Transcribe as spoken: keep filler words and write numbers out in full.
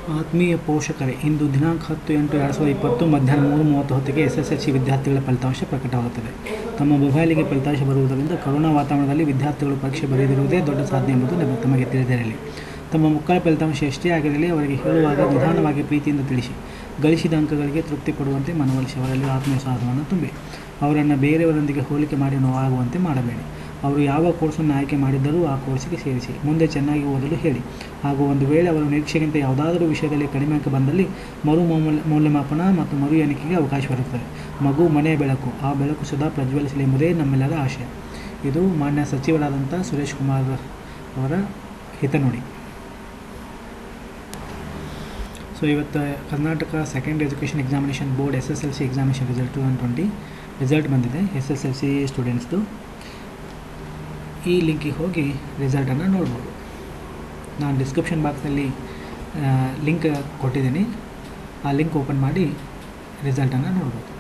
ಆತ್ಮೀಯ ಪೋಷಕರೇ, ಇಂದು ದಿನಾಂಕ ಹತ್ತು ಎಂಟು ಎರಡು ಸಾವಿರದ ಇಪ್ಪತ್ತು ಮಧ್ಯಾಹ್ನ ಮೂರು ಮೂವತ್ತು ಹೊತ್ತಿಗೆ ಎಸ್ ಎಸ್ ಎಲ್ ಸಿ ವಿದ್ಯಾರ್ಥಿಗಳ ಫಲಿತಾಂಶ ಪ್ರಕಟವಾಗುತ್ತದೆ. ತಮ್ಮ ಮೊಬೈಲಿಗೆ ಫಲಿತಾಂಶ ಬರುವುದರಿಂದ ಕೊರೋನಾ ವಾತಾವರಣದಲ್ಲಿ ವಿದ್ಯಾರ್ಥಿಗಳು ಪರೀಕ್ಷೆ ಬರೆದಿರುವುದೇ ದೊಡ್ಡ ಸಾಧನೆ ಎಂಬುದು ತಮಗೆ ತಿಳಿದಿರಲಿ. ತಮ್ಮ ಮಕ್ಕಳ ಫಲಿತಾಂಶ ಎಷ್ಟೇ ಆಗಿರಲಿ, ಅವರಿಗೆ ಹೇಳುವಾಗ ನಿಧಾನವಾಗಿ ಪ್ರೀತಿಯಿಂದ ತಿಳಿಸಿ. ಗಳಿಸಿದ ಅಂಕಗಳಿಗೆ ತೃಪ್ತಿ ಪಡುವಂತೆ ಮನವೊಲಿಸಿ, ಅವರಲ್ಲಿ ಆತ್ಮವಿಶ್ವಾಸವನ್ನು ತುಂಬಿ. ಅವರನ್ನು ಬೇರೆಯವರೊಂದಿಗೆ ಹೋಲಿಕೆ ಮಾಡಿ ನೋವಾಗುವಂತೆ ಮಾಡಬೇಡಿ. ಅವರು ಯಾವ ಕೋರ್ಸನ್ನು ಆಯ್ಕೆ ಮಾಡಿದ್ದರೂ ಆ ಕೋರ್ಸಿಗೆ ಸೇರಿಸಿ. ಮುಂದೆ ಚೆನ್ನಾಗಿ ಓದಲು ಹೇಳಿ. ಹಾಗೂ ಒಂದು ವೇಳೆ ಅವರ ನಿರೀಕ್ಷೆಗಿಂತ ಯಾವುದಾದರೂ ವಿಷಯದಲ್ಲಿ ಕಡಿಮೆ ಅಂಕ ಬಂದಲ್ಲಿ ಮರು ಮೌಲ್ಯ ಮೌಲ್ಯಮಾಪನ ಮತ್ತು ಮರು ಎಣಿಕೆಗೆ ಅವಕಾಶವಿರುತ್ತದೆ. ಮಗು ಮನೆಯ ಬೆಳಕು, ಆ ಬೆಳಕು ಸದಾ ಪ್ರಜ್ವಲಿಸಲಿ ಎಂಬುದೇ ನಮ್ಮೆಲ್ಲರ ಆಶಯ. ಇದು ಮಾನ್ಯ ಸಚಿವರಾದಂಥ ಸುರೇಶ್ ಕುಮಾರ್ ಅವರ ಹಿತನುಡಿ. ಸೊ ಇವತ್ತು Karnataka second education examination board S S L C examination result two thousand twenty result ಬಂದಿದೆ ಎಸ್ ಎಸ್ ಎಲ್ ಸಿ ಸ್ಟೂಡೆಂಟ್ಸ್ದು. ಈ ಲಿಂಕಿಗೆ ಹೋಗಿ ರಿಸಲ್ಟನ್ನು ನೋಡ್ಬೋದು. ನಾನು ಡಿಸ್ಕ್ರಿಪ್ಷನ್ ಬಾಕ್ಸ್ನಲ್ಲಿ ಲಿಂಕ್ ಕೊಟ್ಟಿದ್ದೀನಿ. ಆ ಲಿಂಕ್ ಓಪನ್ ಮಾಡಿ ರಿಸಲ್ಟನ್ನು ನೋಡ್ಬೋದು.